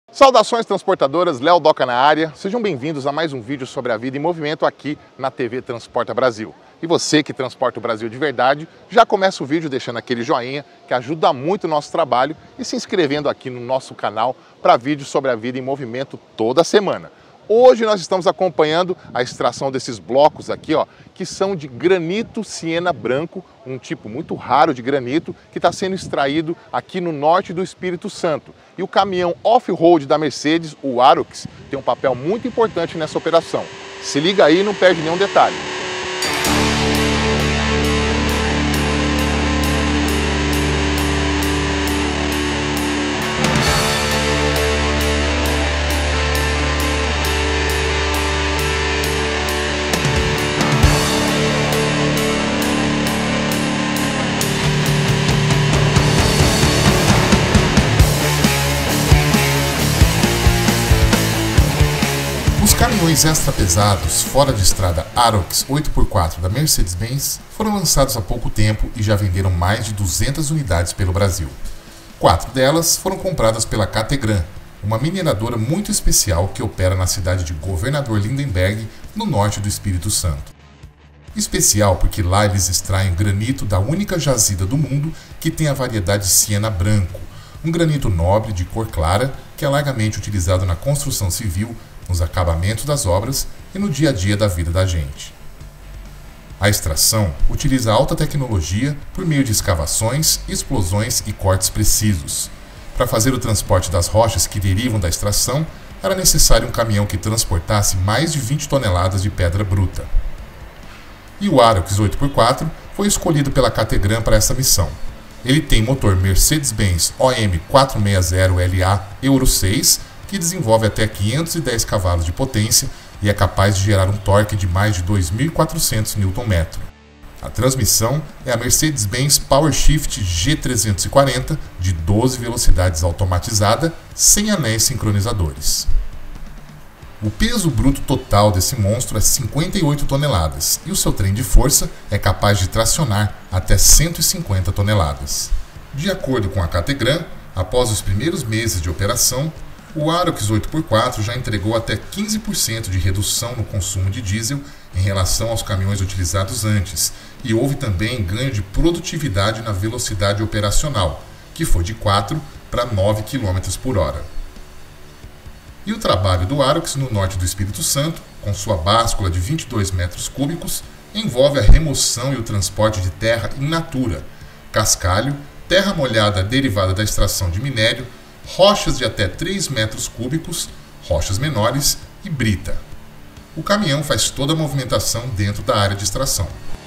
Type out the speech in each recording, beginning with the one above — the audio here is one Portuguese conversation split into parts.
Saudações transportadoras, Léo Doca na área. Sejam bem-vindos a mais um vídeo sobre a vida em movimento aqui na TV Transporta Brasil. E você que transporta o Brasil de verdade, já começa o vídeo deixando aquele joinha que ajuda muito o nosso trabalho e se inscrevendo aqui no nosso canal para vídeos sobre a vida em movimento toda semana. Hoje nós estamos acompanhando a extração desses blocos aqui, ó, que são de granito siena branco, um tipo muito raro de granito que está sendo extraído aqui no norte do Espírito Santo. E o caminhão off-road da Mercedes, o Arocs, tem um papel muito importante nessa operação. Se liga aí e não perde nenhum detalhe. Os caminhões extra pesados fora de estrada Arocs 8x4 da Mercedes-Benz foram lançados há pouco tempo e já venderam mais de 200 unidades pelo Brasil. 4 delas foram compradas pela Categran, uma mineradora muito especial que opera na cidade de Governador Lindenberg, no norte do Espírito Santo. Especial porque lá eles extraem granito da única jazida do mundo que tem a variedade siena branco, um granito nobre de cor clara que é largamente utilizado na construção civil, nos acabamentos das obras e no dia a dia da vida da gente. A extração utiliza alta tecnologia por meio de escavações, explosões e cortes precisos. Para fazer o transporte das rochas que derivam da extração, era necessário um caminhão que transportasse mais de 20 toneladas de pedra bruta. E o Arocs 8x4 foi escolhido pela Categran para essa missão. Ele tem motor Mercedes-Benz OM 460LA Euro 6, que desenvolve até 510 cavalos de potência e é capaz de gerar um torque de mais de 2.400 Nm. A transmissão é a Mercedes-Benz PowerShift G340 de 12 velocidades automatizada, sem anéis sincronizadores. O peso bruto total desse monstro é 58 toneladas e o seu trem de força é capaz de tracionar até 150 toneladas. De acordo com a Categran, após os primeiros meses de operação, o Arocs 8x4 já entregou até 15% de redução no consumo de diesel em relação aos caminhões utilizados antes, e houve também ganho de produtividade na velocidade operacional, que foi de 4 para 9 km por hora. E o trabalho do Arocs no norte do Espírito Santo, com sua báscula de 22 metros cúbicos, envolve a remoção e o transporte de terra in natura, cascalho, terra molhada derivada da extração de minério, rochas de até 3 metros cúbicos, rochas menores e brita. O caminhão faz toda a movimentação dentro da área de extração.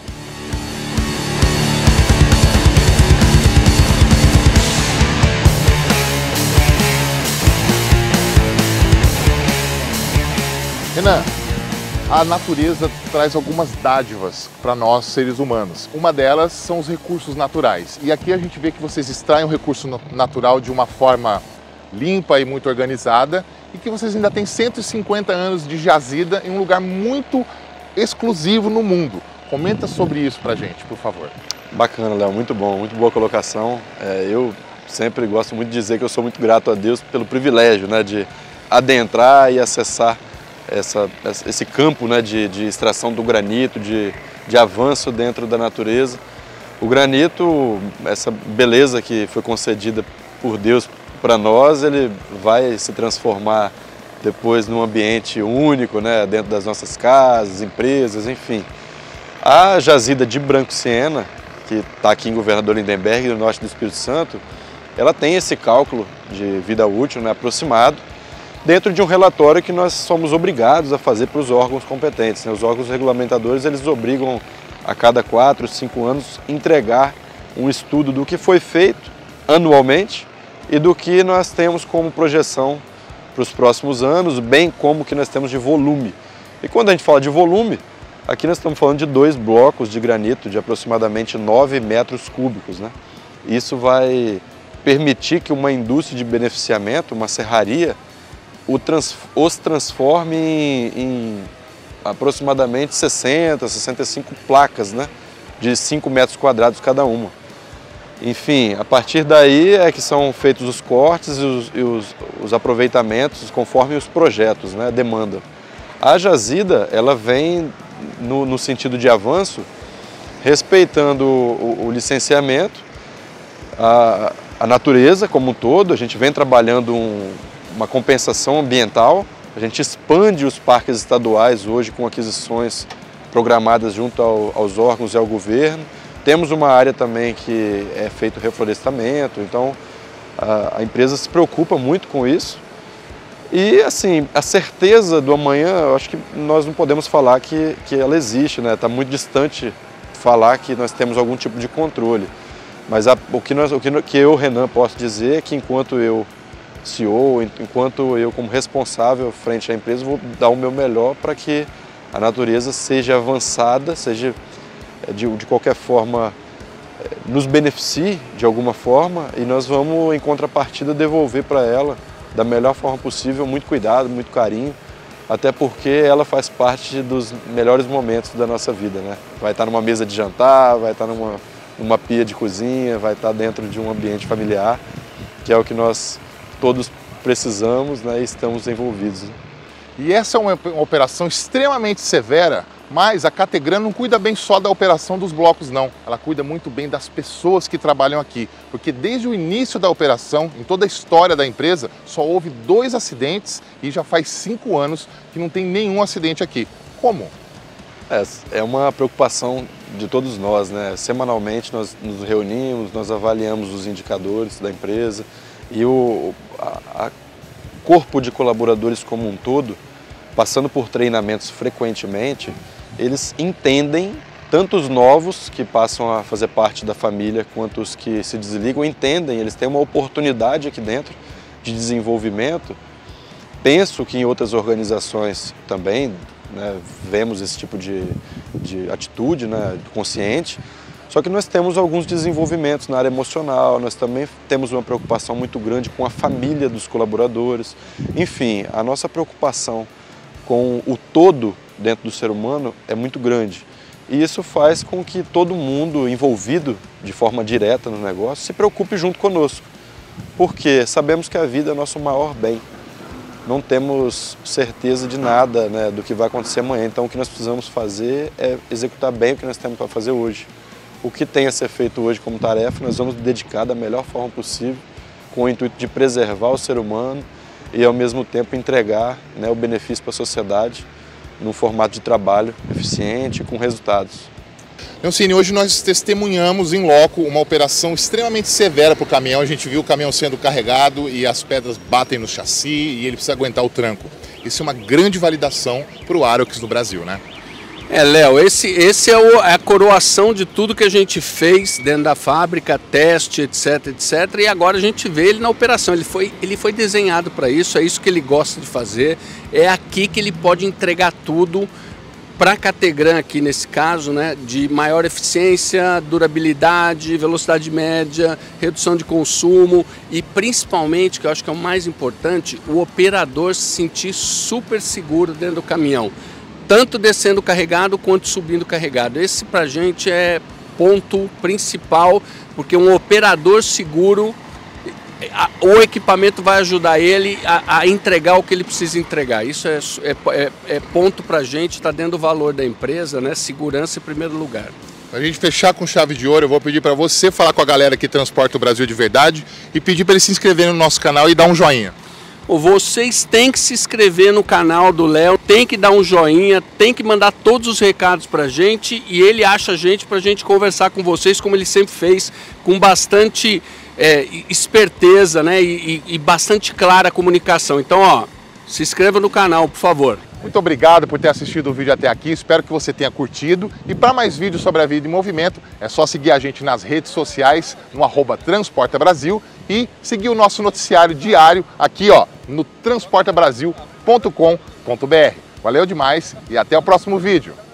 Renan, a natureza traz algumas dádivas para nós, seres humanos. Uma delas são os recursos naturais. E aqui a gente vê que vocês extraem o recurso natural de uma forma limpa e muito organizada e que vocês ainda têm 150 anos de jazida em um lugar muito exclusivo no mundo. Comenta sobre isso pra gente, por favor. Bacana, Léo, muito bom, muito boa colocação. Eu sempre gosto muito de dizer que eu sou muito grato a Deus pelo privilégio, né, de adentrar e acessar esse campo, né, de extração do granito, de avanço dentro da natureza. O granito, essa beleza que foi concedida por Deus para nós, ele vai se transformar depois num ambiente único, né, dentro das nossas casas, empresas, enfim. A jazida de Branco Siena, que está aqui em Governador Lindenberg, no norte do Espírito Santo, ela tem esse cálculo de vida útil, né, aproximado, dentro de um relatório que nós somos obrigados a fazer para os órgãos competentes, né? Os órgãos regulamentadores, eles obrigam a cada 4, 5 anos entregar um estudo do que foi feito anualmente e do que nós temos como projeção para os próximos anos, bem como que nós temos de volume. E quando a gente fala de volume, aqui nós estamos falando de 2 blocos de granito de aproximadamente 9 metros cúbicos, né? Isso vai permitir que uma indústria de beneficiamento, uma serraria, os transforme em aproximadamente 60, 65 placas, né, de 5 metros quadrados cada uma. Enfim, a partir daí é que são feitos os cortes e os aproveitamentos conforme os projetos, né, demandam. A jazida, ela vem no sentido de avanço, respeitando o licenciamento, a natureza como um todo. A gente vem trabalhando uma compensação ambiental, a gente expande os parques estaduais hoje com aquisições programadas junto aos órgãos e ao governo. Temos uma área também que é feito reflorestamento, então a empresa se preocupa muito com isso. E assim, a certeza do amanhã, eu acho que nós não podemos falar que ela existe, né? Está muito distante falar que nós temos algum tipo de controle. Mas o que eu, Renan, posso dizer é que enquanto eu CEO, enquanto eu como responsável frente à empresa, vou dar o meu melhor para que a natureza seja avançada, seja de qualquer forma nos beneficie de alguma forma, e nós vamos em contrapartida devolver para ela da melhor forma possível, muito cuidado, muito carinho, até porque ela faz parte dos melhores momentos da nossa vida, né? Vai estar numa mesa de jantar, vai estar numa pia de cozinha, vai estar dentro de um ambiente familiar, que é o que nós todos precisamos, né, e estamos envolvidos. E essa é uma operação extremamente severa, mas a Categran não cuida bem só da operação dos blocos, não. Ela cuida muito bem das pessoas que trabalham aqui, porque desde o início da operação, em toda a história da empresa, só houve 2 acidentes e já faz 5 anos que não tem nenhum acidente aqui. Como? É uma preocupação de todos nós, né? Semanalmente nós nos reunimos, nós avaliamos os indicadores da empresa e o corpo de colaboradores como um todo, passando por treinamentos frequentemente, eles entendem, tanto os novos que passam a fazer parte da família, quanto os que se desligam, entendem, eles têm uma oportunidade aqui dentro de desenvolvimento. Penso que em outras organizações também, né, vemos esse tipo de atitude, né, consciente, só que nós temos alguns desenvolvimentos na área emocional, nós também temos uma preocupação muito grande com a família dos colaboradores. Enfim, a nossa preocupação com o todo dentro do ser humano é muito grande. E isso faz com que todo mundo envolvido de forma direta no negócio se preocupe junto conosco, porque sabemos que a vida é nosso maior bem. Não temos certeza de nada, né, do que vai acontecer amanhã, então o que nós precisamos fazer é executar bem o que nós temos para fazer hoje. O que tem a ser feito hoje como tarefa, nós vamos dedicar da melhor forma possível, com o intuito de preservar o ser humano e, ao mesmo tempo, entregar, né, o benefício para a sociedade num formato de trabalho eficiente, com resultados. Leoncini, hoje nós testemunhamos em loco uma operação extremamente severa para o caminhão. A gente viu o caminhão sendo carregado e as pedras batem no chassi e ele precisa aguentar o tranco. Isso é uma grande validação para o Arocs no Brasil, né? Léo, esse é a coroação de tudo que a gente fez dentro da fábrica, teste, etc, etc. E agora a gente vê ele na operação. Ele foi desenhado para isso, é isso que ele gosta de fazer. É aqui que ele pode entregar tudo para a Categran aqui nesse caso, né, de maior eficiência, durabilidade, velocidade média, redução de consumo e principalmente, que eu acho que é o mais importante, o operador se sentir super seguro dentro do caminhão. Tanto descendo carregado quanto subindo carregado. Esse pra gente é ponto principal, porque um operador seguro, o equipamento vai ajudar ele a entregar o que ele precisa entregar. Isso é ponto pra gente, está dentro do valor da empresa, né? Segurança em primeiro lugar. Para a gente fechar com chave de ouro, eu vou pedir para você falar com a galera que transporta o Brasil de verdade e pedir para eles se inscreverem no nosso canal e dar um joinha. Vocês têm que se inscrever no canal do Léo, tem que dar um joinha, tem que mandar todos os recados pra gente e ele acha a gente pra gente conversar com vocês, como ele sempre fez, com bastante esperteza, né, e bastante clara a comunicação. Então, ó, se inscreva no canal, por favor. Muito obrigado por ter assistido o vídeo até aqui, espero que você tenha curtido. E para mais vídeos sobre a vida em movimento, é só seguir a gente nas redes sociais, no @transportabrasil e seguir o nosso noticiário diário aqui, ó, no transportabrasil.com.br. Valeu demais e até o próximo vídeo.